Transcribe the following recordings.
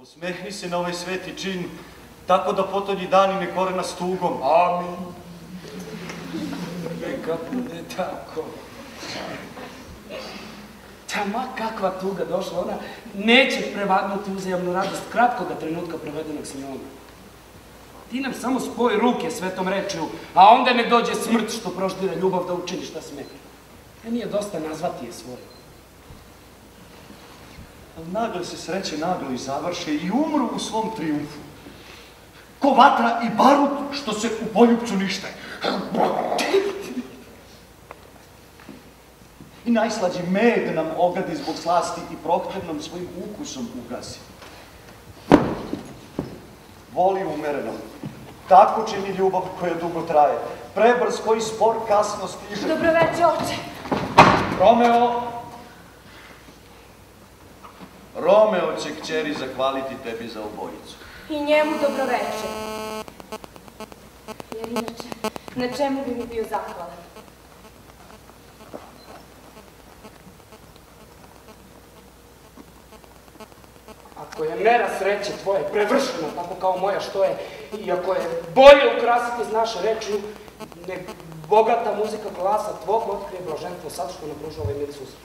Osmehni se na ovaj sveti čin, tako da potonji dani ne kore nas tugom. Amin. Neka bude tako. Ma kakva tuga došla, ona neće prevagnuti uzajamnu radost kratkoga trenutka provedenog s njom. Ti nam samo spoji ruke svetom rečju, a onda ne dođe smrt što proždira ljubav da učini šta smeta. Nije dosta nazvati je svoje. Ali naglo se sreće naglo i završe i umru u svom trijumfu. Ko vatra i barut što se u poljupcu nište. I najslađi med nam ogadi zbog slasti i prohtjev nam svojim ukusom ugasi. Voli umereno. Tako čini ljubav koja dugo traje. Prebrz koji spor kasno stiže. Dobroveče, oče. Romeo će kćeri zahvaliti tebi za obojicu. I njemu dobroveče. Jer inače, na čemu bi mi bio zahvalan? Ako je mera sreće tvoje prevršena, tako kao moja što je, i ako je bolje ukrasiti iz naše rečju, nek bogata muzika glasa tvog otkrije blaženstvo sad što nam pruža ovaj mili susret.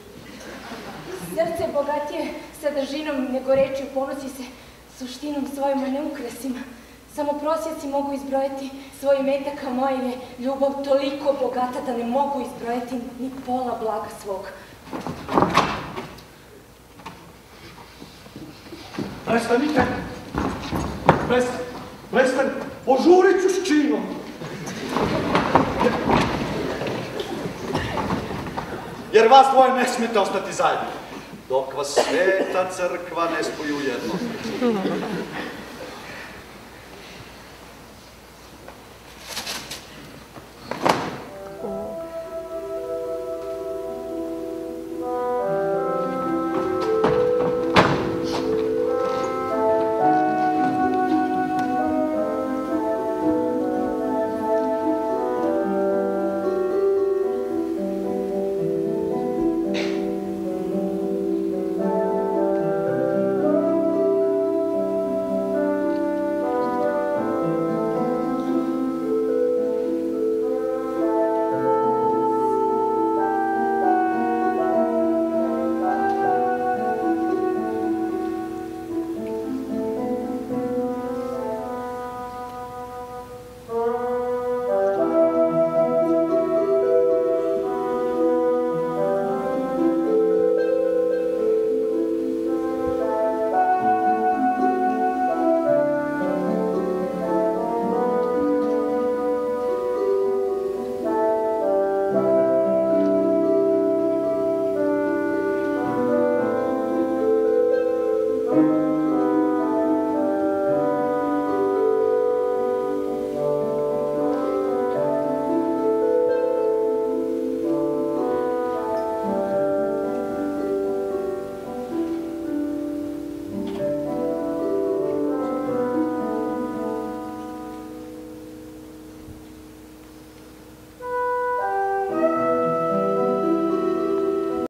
Srce bogatije sadržinom nego rečju ponosi se suštinom svojim, a ne ukrasima. Samo prosjeci mogu izbrojiti svoj imetak, a moja je ljubav toliko bogata da ne mogu izbrojiti ni pola blaga svog. Prestanite! Prestan! Požurit ću s činom! Jer vas dvoje ne smijete ostati zajedno, dok vas sveta crkva ne spoju jedno.